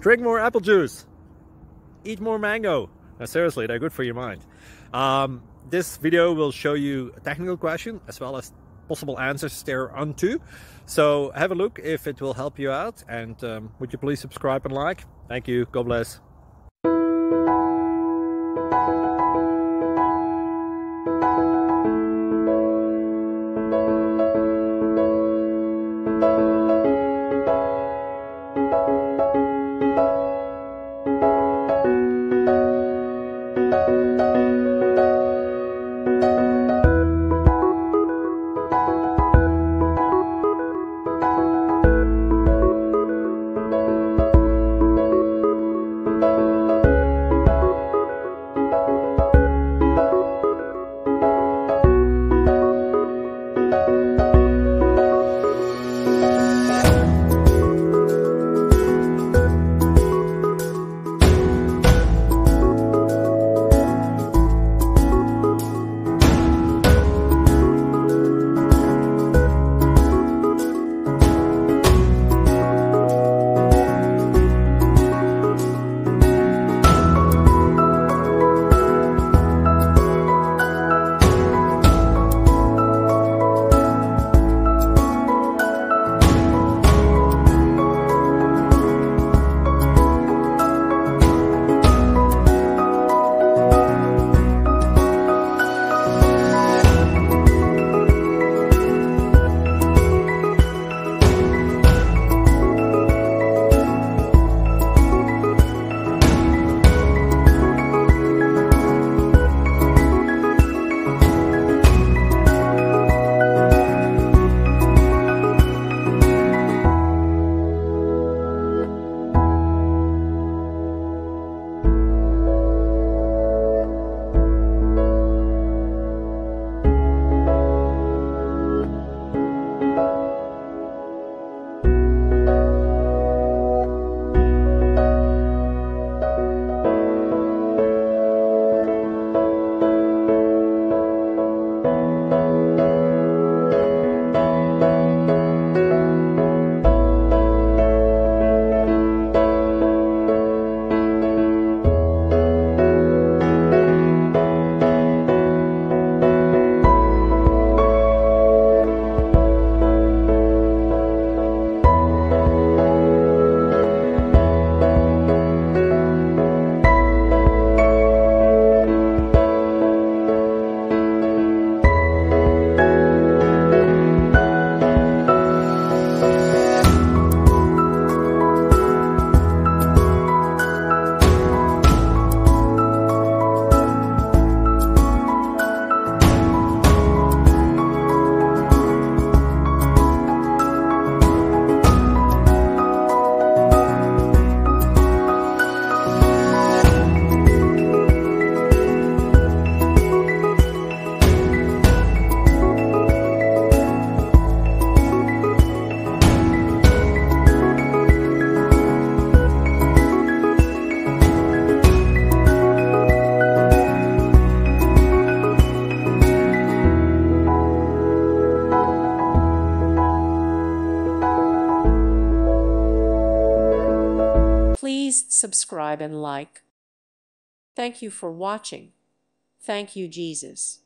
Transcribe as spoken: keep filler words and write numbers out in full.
Drink more apple juice. Eat more mango. Now, seriously, they're good for your mind. Um, this video will show you a technical question as well as possible answers thereunto. So have a look if it will help you out, and um, would you please subscribe and like? Thank you. God bless. Please subscribe and like. Thank you for watching. Thank you, Jesus.